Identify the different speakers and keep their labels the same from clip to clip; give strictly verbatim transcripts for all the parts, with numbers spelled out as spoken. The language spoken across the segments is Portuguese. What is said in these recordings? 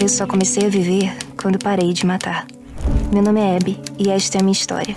Speaker 1: Eu só comecei a viver quando parei de matar. Meu nome é Abby e esta é a minha história.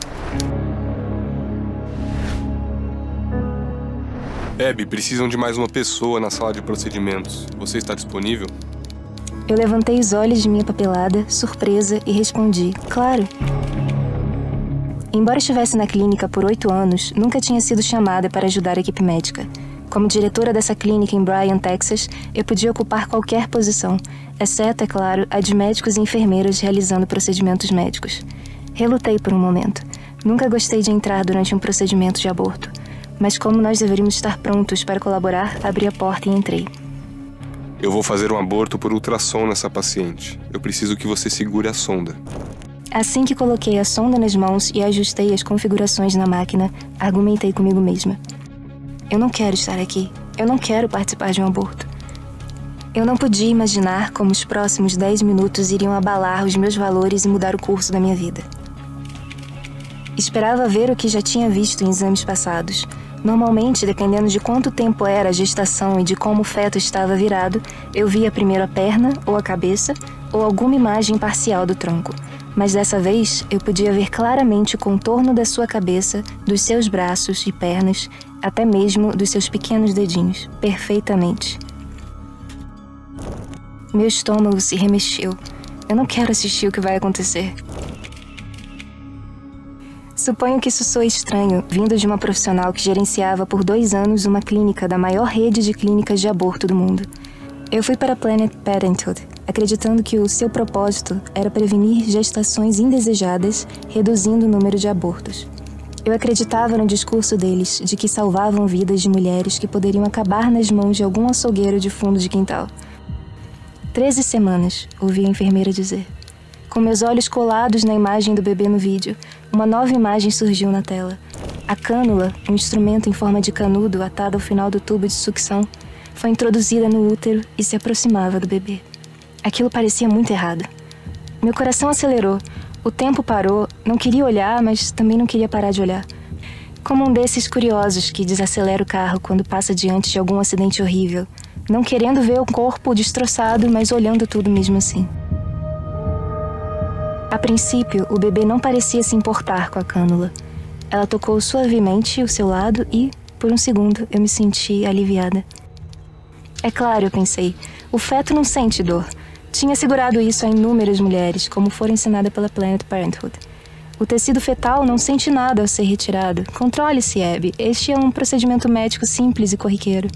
Speaker 2: Abby, precisam de mais uma pessoa na sala de procedimentos. Você está disponível?
Speaker 1: Eu levantei os olhos de minha papelada, surpresa, e respondi, claro. Embora estivesse na clínica por oito anos, nunca tinha sido chamada para ajudar a equipe médica. Como diretora dessa clínica em Bryan, Texas, eu podia ocupar qualquer posição, exceto, é claro, a de médicos e enfermeiras realizando procedimentos médicos. Relutei por um momento. Nunca gostei de entrar durante um procedimento de aborto. Mas como nós deveríamos estar prontos para colaborar, abri a porta e entrei.
Speaker 2: Eu vou fazer um aborto por ultrassom nessa paciente. Eu preciso que você segure a sonda.
Speaker 1: Assim que coloquei a sonda nas mãos e ajustei as configurações na máquina, argumentei comigo mesma. Eu não quero estar aqui. Eu não quero participar de um aborto. Eu não podia imaginar como os próximos dez minutos iriam abalar os meus valores e mudar o curso da minha vida. Esperava ver o que já tinha visto em exames passados. Normalmente, dependendo de quanto tempo era a gestação e de como o feto estava virado, eu via primeiro a perna ou a cabeça ou alguma imagem parcial do tronco. Mas dessa vez, eu podia ver claramente o contorno da sua cabeça, dos seus braços e pernas, até mesmo dos seus pequenos dedinhos, perfeitamente. Meu estômago se remexeu. Eu não quero assistir o que vai acontecer. Suponho que isso soe estranho, vindo de uma profissional que gerenciava por dois anos uma clínica da maior rede de clínicas de aborto do mundo. Eu fui para Planned Parenthood, acreditando que o seu propósito era prevenir gestações indesejadas, reduzindo o número de abortos. Eu acreditava no discurso deles de que salvavam vidas de mulheres que poderiam acabar nas mãos de algum açougueiro de fundo de quintal. Treze semanas, ouvi a enfermeira dizer. Com meus olhos colados na imagem do bebê no vídeo, uma nova imagem surgiu na tela. A cânula, um instrumento em forma de canudo atado ao final do tubo de sucção, foi introduzida no útero e se aproximava do bebê. Aquilo parecia muito errado. Meu coração acelerou, o tempo parou, não queria olhar, mas também não queria parar de olhar. Como um desses curiosos que desacelera o carro quando passa diante de algum acidente horrível, não querendo ver o corpo destroçado, mas olhando tudo mesmo assim. A princípio, o bebê não parecia se importar com a cânula. Ela tocou suavemente o seu lado e, por um segundo, eu me senti aliviada. É claro, eu pensei, o feto não sente dor. Tinha segurado isso a inúmeras mulheres, como fora ensinada pela Planned Parenthood. O tecido fetal não sente nada ao ser retirado. Controle-se, Abby. Este é um procedimento médico simples e corriqueiro.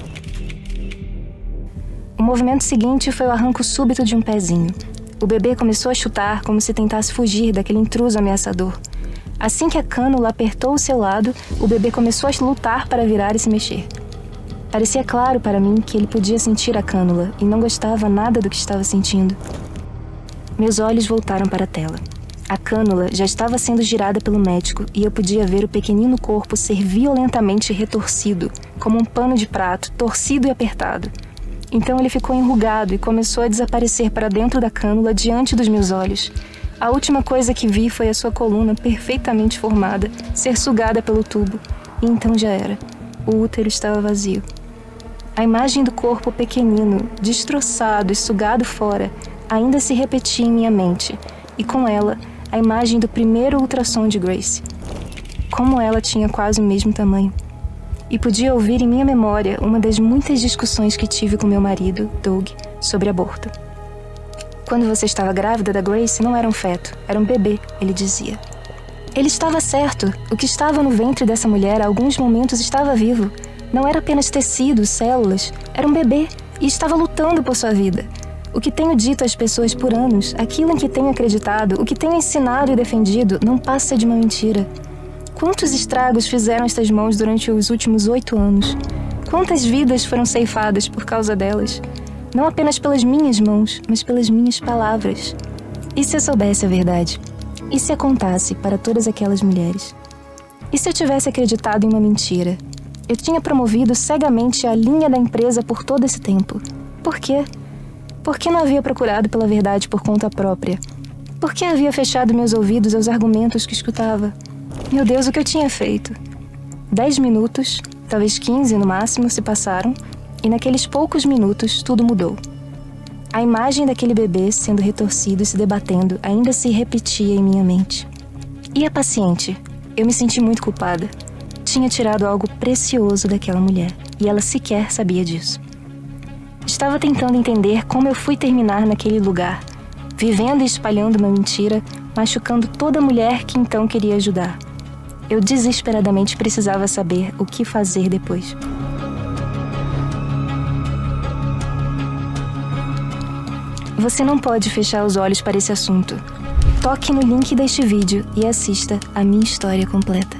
Speaker 1: O movimento seguinte foi o arranco súbito de um pezinho. O bebê começou a chutar como se tentasse fugir daquele intruso ameaçador. Assim que a cânula apertou o seu lado, o bebê começou a lutar para virar e se mexer. Parecia claro para mim que ele podia sentir a cânula e não gostava nada do que estava sentindo. Meus olhos voltaram para a tela. A cânula já estava sendo girada pelo médico e eu podia ver o pequenino corpo ser violentamente retorcido, como um pano de prato, torcido e apertado. Então ele ficou enrugado e começou a desaparecer para dentro da cânula diante dos meus olhos. A última coisa que vi foi a sua coluna perfeitamente formada, ser sugada pelo tubo. E então já era. O útero estava vazio. A imagem do corpo pequenino, destroçado e sugado fora, ainda se repetia em minha mente. E com ela, a imagem do primeiro ultrassom de Grace. Como ela tinha quase o mesmo tamanho. E podia ouvir em minha memória uma das muitas discussões que tive com meu marido, Doug, sobre aborto. Quando você estava grávida da Grace, não era um feto, era um bebê, ele dizia. Ele estava certo. O que estava no ventre dessa mulher, há alguns momentos, estava vivo. Não era apenas tecido, células, era um bebê e estava lutando por sua vida. O que tenho dito às pessoas por anos, aquilo em que tenho acreditado, o que tenho ensinado e defendido, não passa de uma mentira. Quantos estragos fizeram estas mãos durante os últimos oito anos? Quantas vidas foram ceifadas por causa delas? Não apenas pelas minhas mãos, mas pelas minhas palavras. E se eu soubesse a verdade? E se a contasse para todas aquelas mulheres? E se eu tivesse acreditado em uma mentira? Eu tinha promovido cegamente a linha da empresa por todo esse tempo. Por quê? Por que não havia procurado pela verdade por conta própria? Por que havia fechado meus ouvidos aos argumentos que escutava? Meu Deus, o que eu tinha feito? Dez minutos, talvez quinze no máximo, se passaram, e naqueles poucos minutos tudo mudou. A imagem daquele bebê sendo retorcido e se debatendo ainda se repetia em minha mente. E a paciente? Eu me senti muito culpada. Tinha tirado algo precioso daquela mulher, e ela sequer sabia disso. Estava tentando entender como eu fui terminar naquele lugar, vivendo e espalhando uma mentira, machucando toda mulher que então queria ajudar. Eu desesperadamente precisava saber o que fazer depois. Você não pode fechar os olhos para esse assunto. Toque no link deste vídeo e assista a minha história completa.